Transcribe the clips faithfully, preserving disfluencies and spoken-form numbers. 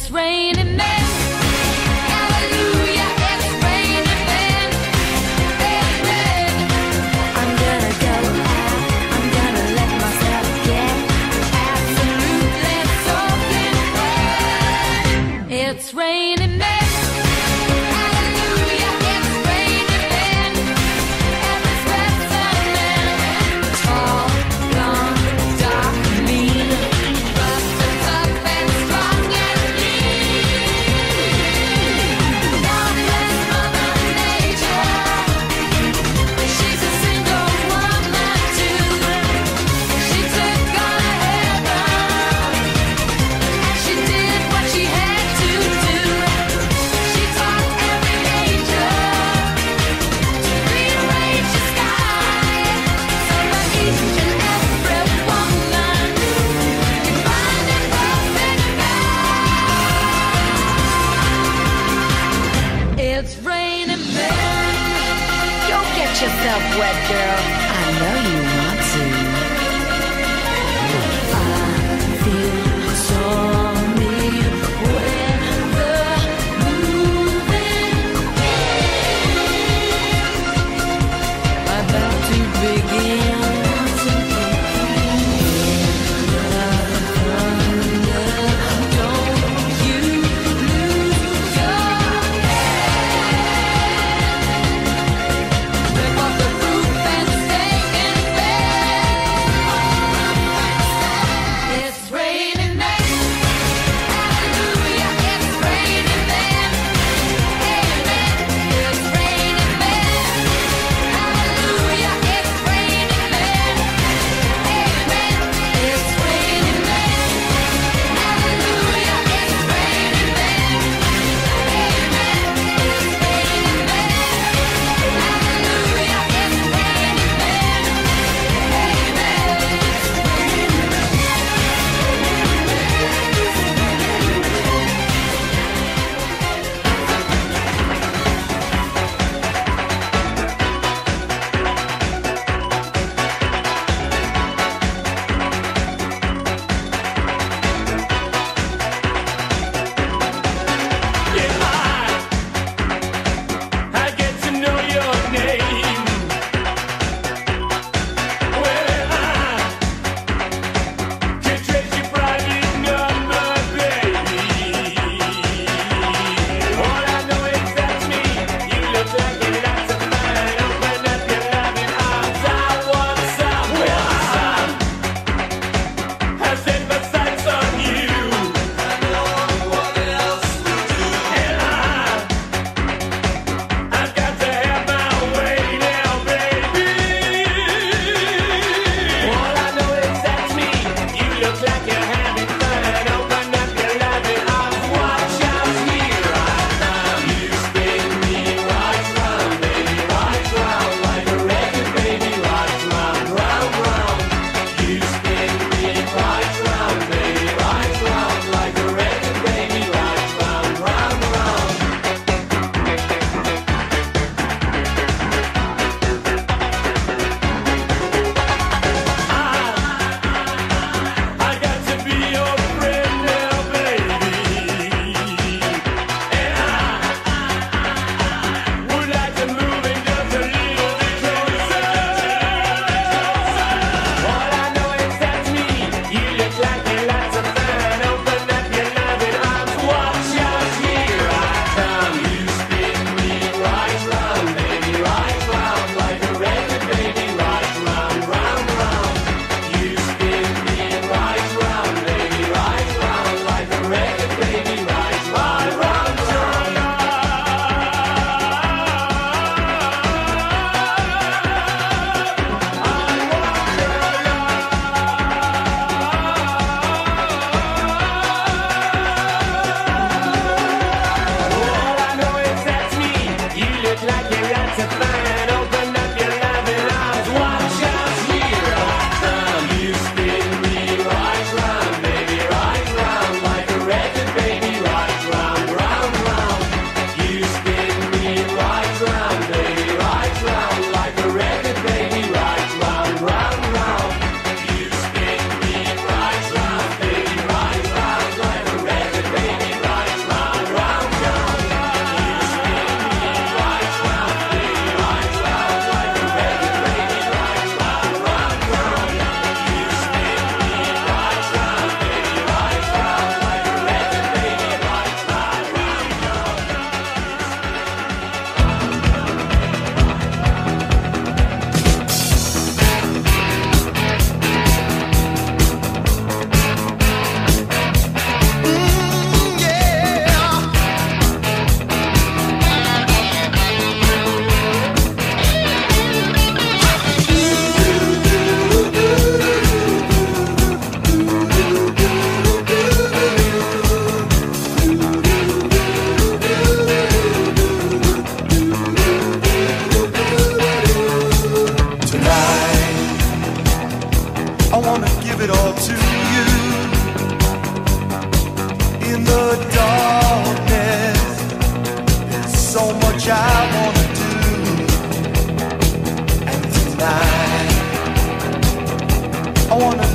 It's raining men. Hallelujah, it's raining men. Amen. I'm gonna go out. I'm gonna let myself get absolutely soaking wet. It's raining men. Hallelujah, it's raining men. Every specimen, tall, blonde, dark, mean, rough and tough and strong and lean.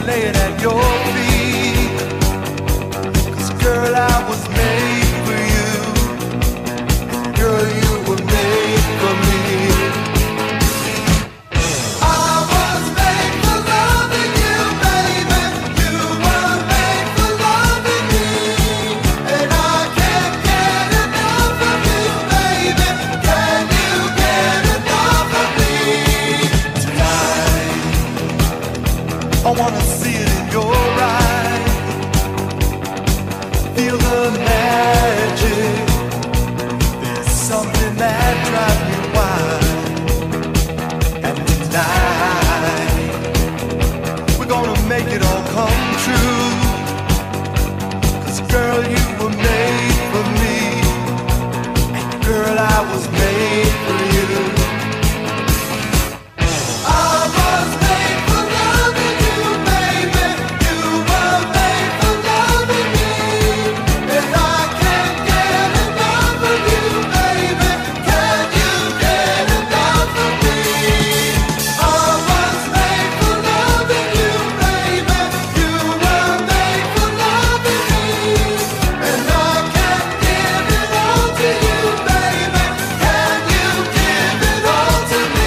laying at your feet. 'Cause girl, I was made for you. Girl, you were made for me. I was made for loving you, baby. You were made for loving me. And I can't get enough of you, baby. Can you get enough of me? Tonight I wanna see it in your eyes. Feel the magic. There's something that drives me wild. And tonight we're gonna make it all come true. 'Cause girl, you were made for me. And girl, I was made for you. I was made for loving you, baby. You were made for loving me. And I can't get enough of you, baby. Can you get enough of me? I was made for loving you, baby. You were made for loving me. And I can't give it all to you, baby. Can you give it all to me?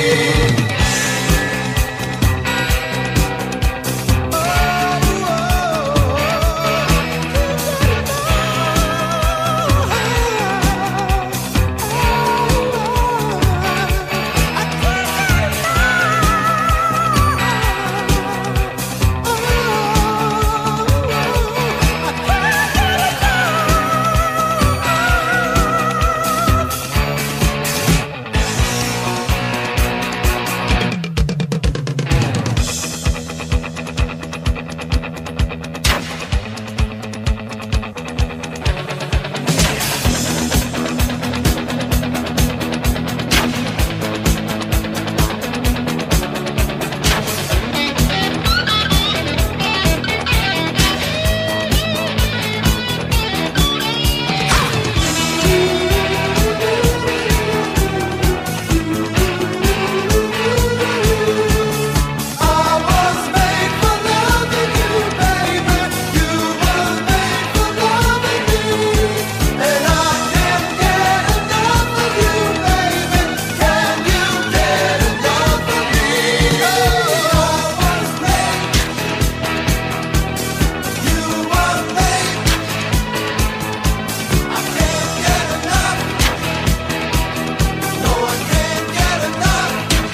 I was made for loving you, baby. You were made for loving me. And I can't get enough of you, baby. Can you get enough of me? I was made. You were made. I can't get enough. No, I can't get enough.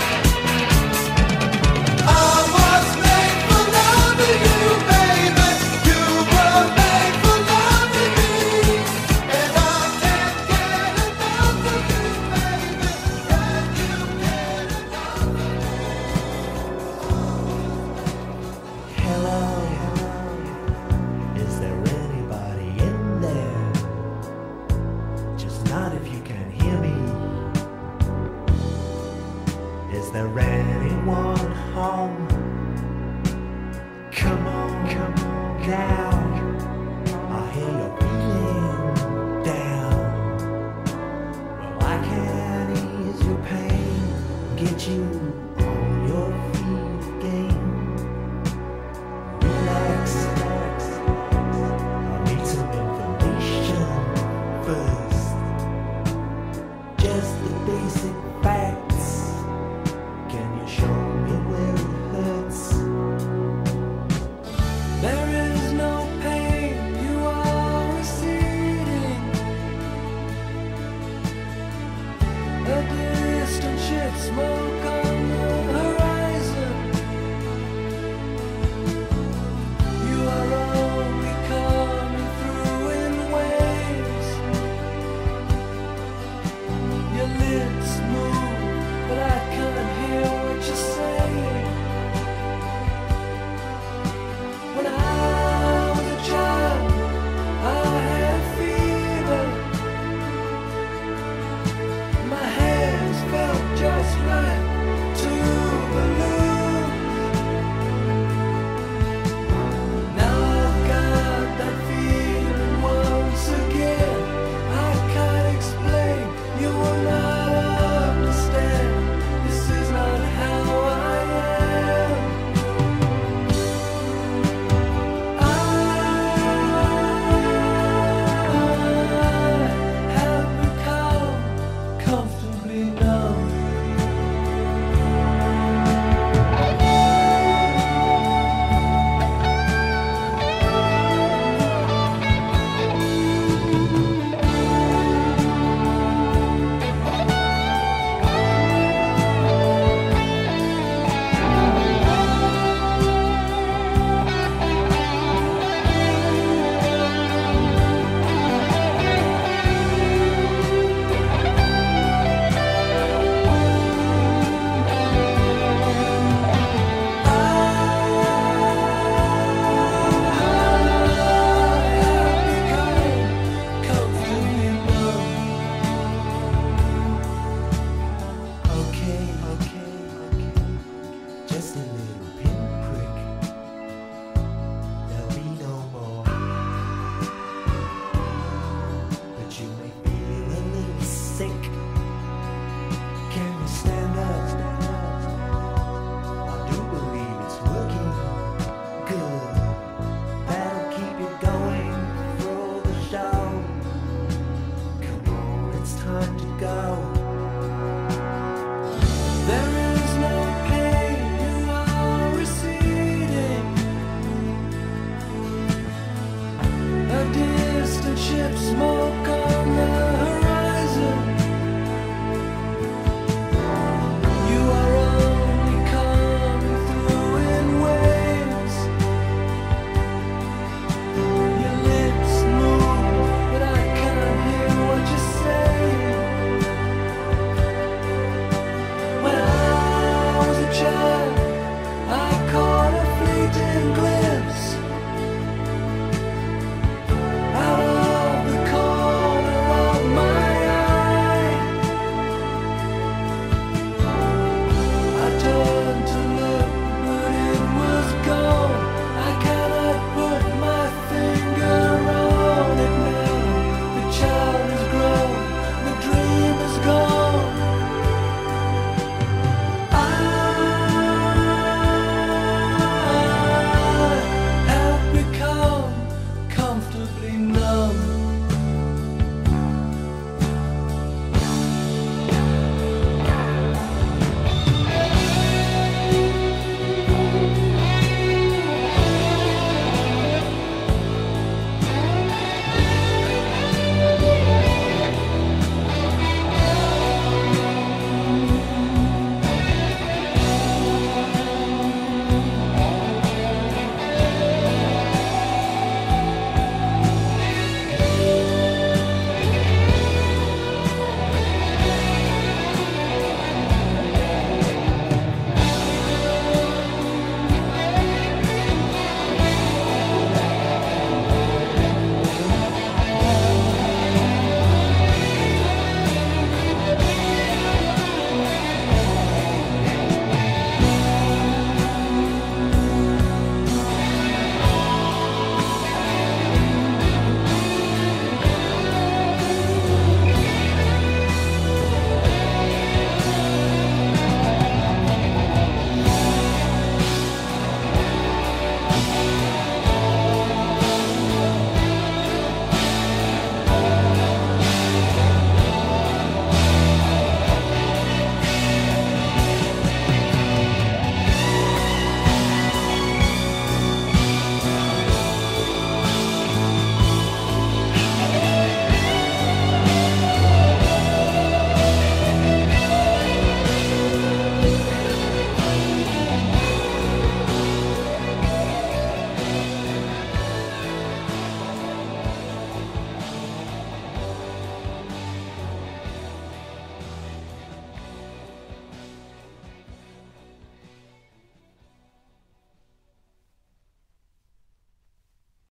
I was made for loving you, baby. You were made for loving me. And I can't get enough of you, baby. Can you get enough of me? Hello, is there anybody in there? Just not if you can hear me. Is there anyone home? Come on, come on, down.